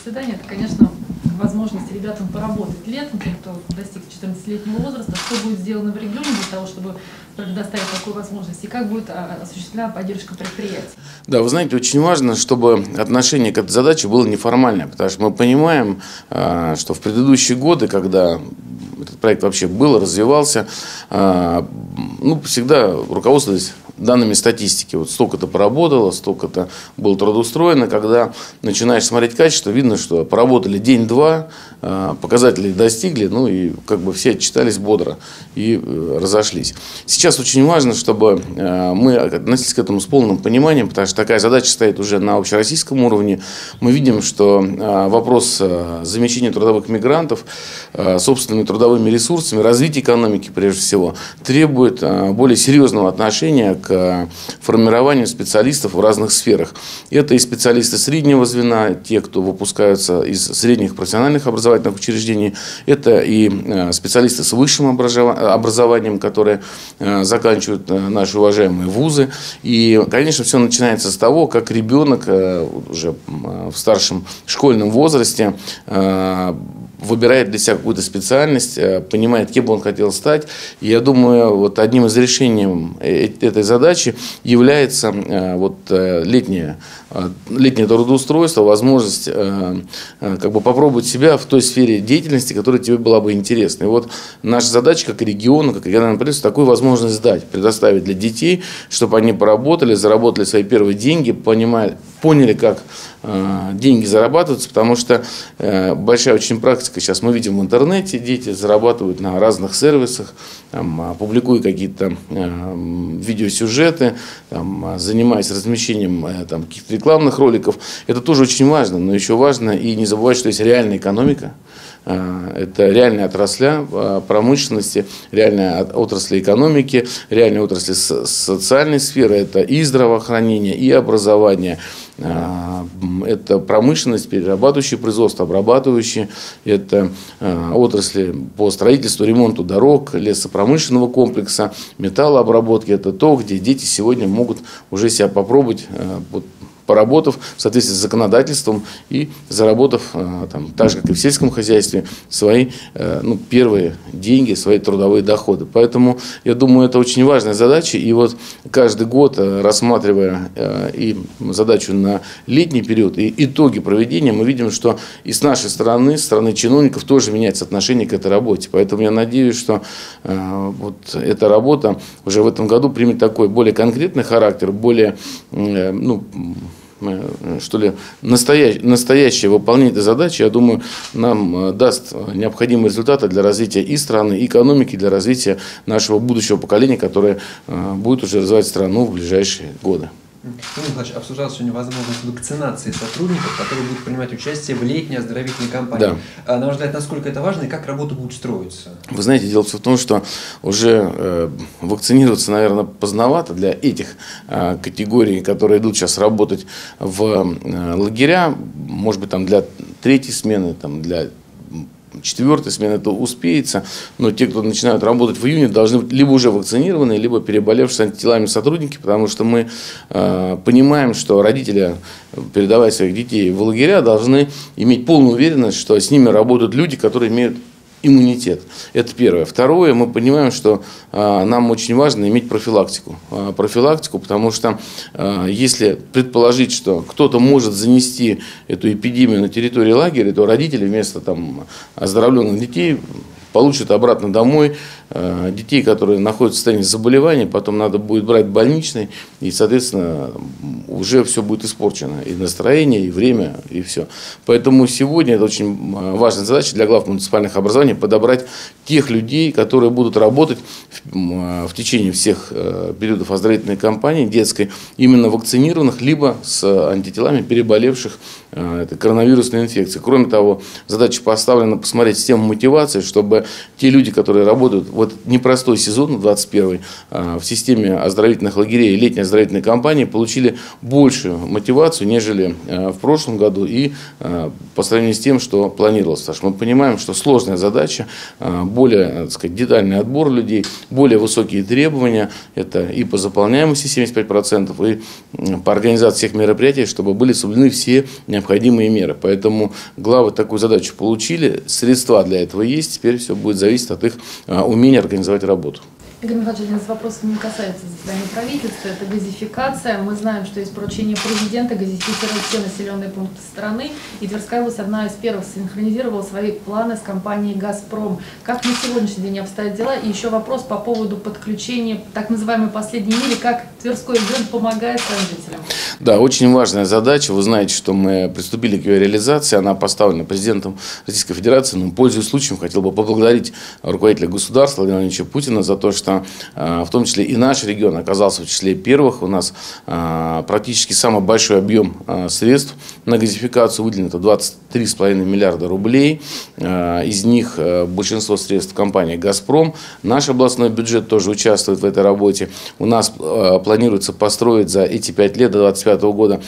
заседания, это, конечно, возможность ребятам поработать летом, тем, кто достиг 14-летнего возраста, что будет сделано в регионе для того, чтобы предоставить такую возможность, и как будет осуществлена поддержка предприятий. Да, вы знаете, очень важно, чтобы отношение к этой задаче было неформальное, потому что мы понимаем, что в предыдущие годы, когда этот проект вообще был, развивался, всегда руководствовались данными статистики. Вот столько-то поработало, столько-то было трудоустроено. Когда начинаешь смотреть качество, видно, что поработали день-два, показатели достигли, и все отчитались бодро и разошлись. Сейчас очень важно, чтобы мы относились к этому с полным пониманием, потому что такая задача стоит уже на общероссийском уровне. Мы видим, что вопрос замещения трудовых мигрантов собственными трудовыми ресурсами, развития экономики прежде всего, требует более серьезного отношения к формированию специалистов в разных сферах. Это и специалисты среднего звена, те, кто выпускаются из средних профессиональных образовательных учреждений, это и специалисты с высшим образованием, которые заканчивают наши уважаемые вузы. И, конечно, все начинается с того, как ребенок уже в старшем школьном возрасте выбирает для себя какую-то специальность, понимает, кем бы он хотел стать. И я думаю, одним из решений этой задачи является летнее трудоустройство, возможность попробовать себя в той сфере деятельности, которая тебе была бы интересна. И наша задача как региона, как региональное правительство, такую возможность дать, предоставить для детей, чтобы они поработали, заработали свои первые деньги, поняли, как деньги зарабатываются, потому что большая очень практика сейчас мы видим в интернете, дети зарабатывают на разных сервисах, публикуя какие-то видеосюжеты, занимаясь размещением каких-то рекламных роликов. Это тоже очень важно, но еще важно и не забывать, что есть реальная экономика. Это реальные отрасля промышленности, реальные отрасли экономики, реальные отрасли социальной сферы, это и здравоохранение, и образование, это промышленность, перерабатывающее производство, обрабатывающие, это отрасли по строительству, ремонту дорог, лесопромышленного комплекса, металлообработки. Это то, где дети сегодня могут уже себя попробовать, поработав в соответствии с законодательством и заработав, так же, как и в сельском хозяйстве, свои первые деньги, свои трудовые доходы. Поэтому, я думаю, это очень важная задача. И каждый год, рассматривая и задачу на летний период, и итоги проведения, мы видим, что и с нашей стороны, с стороны чиновников, тоже меняется отношение к этой работе. Поэтому я надеюсь, что эта работа уже в этом году примет такой более конкретный характер, более настоящее выполнение этой задачи, я думаю, нам даст необходимые результаты для развития и страны, и экономики, для развития нашего будущего поколения, которое будет уже развивать страну в ближайшие годы. Владимир Николаевич, обсуждалась сегодня возможность вакцинации сотрудников, которые будут принимать участие в летней оздоровительной кампании. Да. На ваш взгляд, насколько это важно и как работа будет строиться? Вы знаете, дело все в том, что уже вакцинироваться, наверное, поздновато для этих категорий, которые идут сейчас работать в лагеря, может быть, для третьей смены, для четвертой смены это успеется, но те, кто начинают работать в июне, должны быть либо уже вакцинированные, либо переболевшие с антителами сотрудники, потому что мы понимаем, что родители, передавая своих детей в лагеря, должны иметь полную уверенность, что с ними работают люди, которые имеют иммунитет. Это первое. Второе, мы понимаем, что нам очень важно иметь профилактику. Потому что если предположить, что кто-то может занести эту эпидемию на территории лагеря, то родители вместо оздоровленных детей получат обратно домой детей, которые находятся в состоянии заболевания, потом надо будет брать больничный, и, соответственно, уже все будет испорчено. И настроение, и время, и все. Поэтому сегодня это очень важная задача для глав муниципальных образований — подобрать тех людей, которые будут работать в течение всех периодов оздоровительной кампании детской, именно вакцинированных, либо с антителами переболевших этой коронавирусной инфекцией. Кроме того, задача поставлена посмотреть систему мотивации, чтобы те люди, которые работают в этот непростой сезон, 21-й, в системе оздоровительных лагерей и летней оздоровительной кампании, получили большую мотивацию, нежели в прошлом году и по сравнению с тем, что планировалось. Потому что мы понимаем, что сложная задача, более, детальный отбор людей, более высокие требования, это и по заполняемости 75%, и по организации всех мероприятий, чтобы были соблюдены все необходимые необходимые меры. Поэтому главы такую задачу получили, средства для этого есть, теперь все будет зависеть от их умения организовать работу. Игорь Михайлович, один из вопросов не касается заседания правительства, это газификация. Мы знаем, что есть поручение президента газифицировать все населенные пункты страны, и Тверская область одна из первых синхронизировала свои планы с компанией «Газпром». Как на сегодняшний день обстоят дела? И еще вопрос по поводу подключения так называемой последней мили, как Тверской регион помогает своим жителям? Да, очень важная задача. Вы знаете, что мы приступили к ее реализации. Она поставлена президентом Российской Федерации. Но, пользуясь случаем, хотел бы поблагодарить руководителя государства Владимира Владимировича Путина за то, что в том числе и наш регион оказался в числе первых. У нас практически самый большой объем средств на газификацию выделено, это 23,5 миллиарда рублей. Из них большинство средств компании «Газпром». Наш областной бюджет тоже участвует в этой работе. У нас планируется построить за эти 5 лет до 2025 года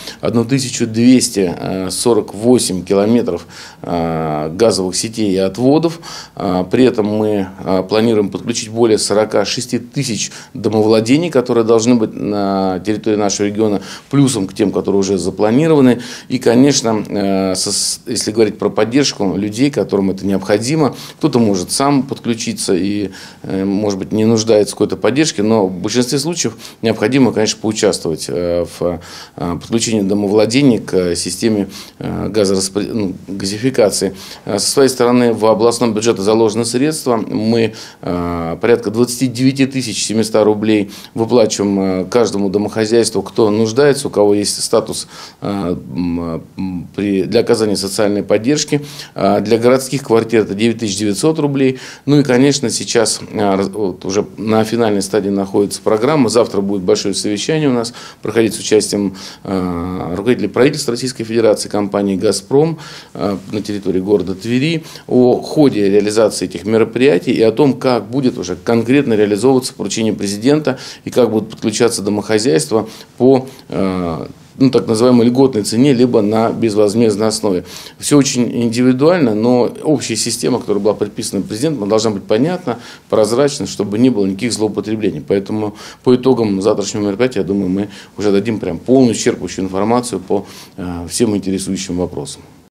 1248 километров газовых сетей и отводов. При этом мы планируем подключить более 46 тысяч домовладений, которые должны быть на территории нашего региона, плюсом к тем, которые уже запланированы. И, конечно, если говорить про поддержку людей, которым это необходимо, кто-то может сам подключиться и, может быть, не нуждается в какой-то поддержке, но в большинстве случаев необходимо, конечно, поучаствовать в подключении домовладений к системе газификации. Со своей стороны, в областном бюджете заложены средства. Мы порядка 29 700 рублей выплачиваем каждому домохозяйству, кто нуждается, у кого есть статус для оказания социальной поддержки. Для городских квартир это 9900 рублей. Ну и, конечно, сейчас уже на финальной стадии находится программа. Завтра будет большое совещание у нас проходить с участием руководителей правительства Российской Федерации, компании «Газпром» на территории города Твери, о ходе реализации этих мероприятий и о том, как будет уже конкретно реализовываться поручение президента и как будут подключаться домохозяйства по так называемой льготной цене, либо на безвозмездной основе. Все очень индивидуально, но общая система, которая была предписана президентом, должна быть понятна, прозрачна, чтобы не было никаких злоупотреблений. Поэтому по итогам завтрашнего мероприятия, я думаю, мы уже дадим прям полную, исчерпывающую информацию по всем интересующим вопросам.